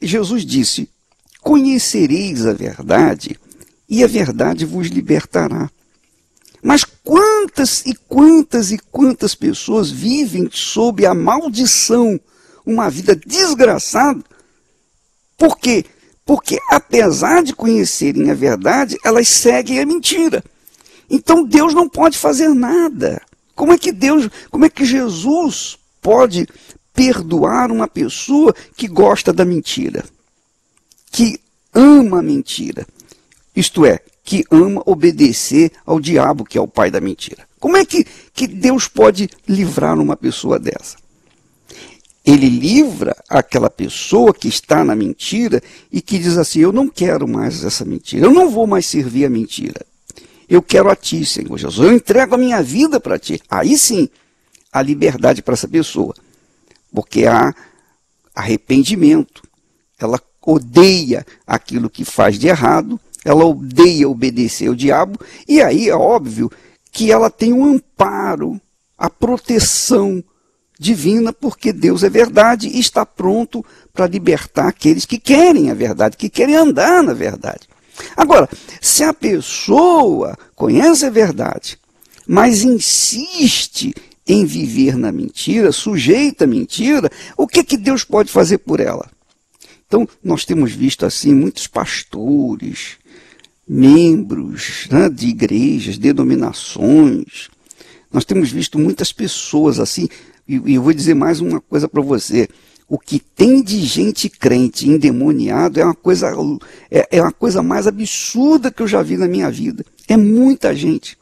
Jesus disse: conhecereis a verdade, e a verdade vos libertará. Mas quantas e quantas e quantas pessoas vivem sob a maldição, uma vida desgraçada? Por quê? Porque apesar de conhecerem a verdade, elas seguem a mentira. Então Deus não pode fazer nada. Como é que Jesus pode perdoar uma pessoa que gosta da mentira? Que ama a mentira. Isto é, que ama obedecer ao diabo, que é o pai da mentira. Como é que Deus pode livrar uma pessoa dessa? Ele livra aquela pessoa que está na mentira e que diz assim: eu não quero mais essa mentira, eu não vou mais servir a mentira. Eu quero a ti, Senhor Jesus, eu entrego a minha vida para ti. Aí sim, há liberdade para essa pessoa, porque há arrependimento. Ela odeia aquilo que faz de errado, ela odeia obedecer ao diabo, e aí é óbvio que ela tem um amparo, a proteção divina, porque Deus é verdade e está pronto para libertar aqueles que querem a verdade, que querem andar na verdade. Agora, se a pessoa conhece a verdade, mas insiste em viver na mentira, sujeita à mentira, o que Deus pode fazer por ela? Então, nós temos visto assim muitos pastores, membros, né, de igrejas, denominações. Nós temos visto muitas pessoas assim, e eu vou dizer mais uma coisa para você. O que tem de gente crente endemoniado é uma coisa mais absurda que eu já vi na minha vida. É muita gente.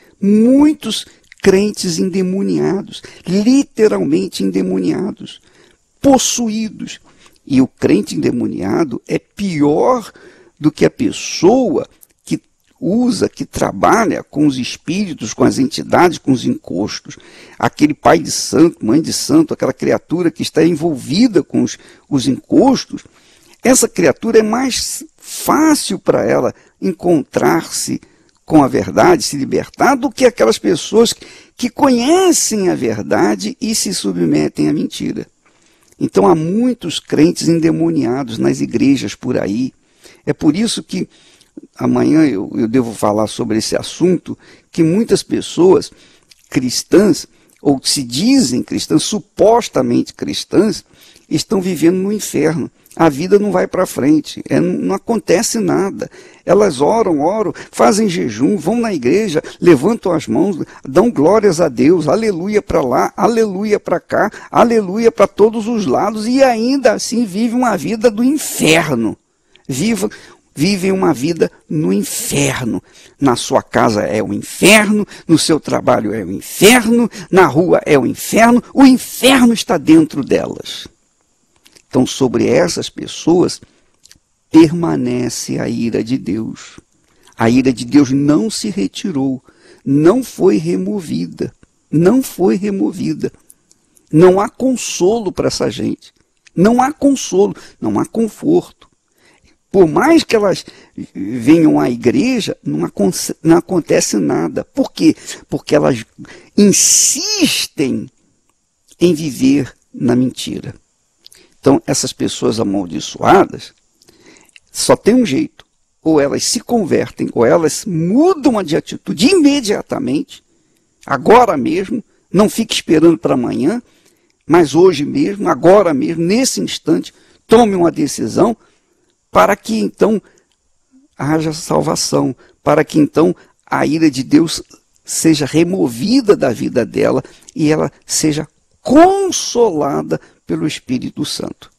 Muitos crentes endemoniados, literalmente endemoniados, possuídos. E o crente endemoniado é pior do que a pessoa que usa, que trabalha com os espíritos, com as entidades, com os encostos. Aquele pai de santo, mãe de santo, aquela criatura que está envolvida com os encostos, essa criatura é mais fácil para ela encontrar-se com a verdade, se libertar, do que aquelas pessoas que conhecem a verdade e se submetem à mentira. Então há muitos crentes endemoniados nas igrejas por aí. É por isso que amanhã eu devo falar sobre esse assunto, que muitas pessoas cristãs, ou que se dizem cristãs, supostamente cristãs, estão vivendo no inferno. A vida não vai para frente, não acontece nada. Elas oram, fazem jejum, vão na igreja, levantam as mãos, dão glórias a Deus, aleluia para lá, aleluia para cá, aleluia para todos os lados, e ainda assim vivem uma vida do inferno. Vivem uma vida no inferno. Na sua casa é o inferno, no seu trabalho é o inferno, na rua é o inferno está dentro delas. Então, sobre essas pessoas, permanece a ira de Deus. A ira de Deus não se retirou, não foi removida, não foi removida. Não há consolo para essa gente. Não há consolo, não há conforto. Por mais que elas venham à igreja, não acontece nada. Por quê? Porque elas insistem em viver na mentira. Então, essas pessoas amaldiçoadas só tem um jeito. Ou elas se convertem, ou elas mudam de atitude imediatamente, agora mesmo, não fique esperando para amanhã, mas hoje mesmo, agora mesmo, nesse instante, tome uma decisão para que então haja salvação, para que então a ira de Deus seja removida da vida dela e ela seja consolada pelo Espírito Santo.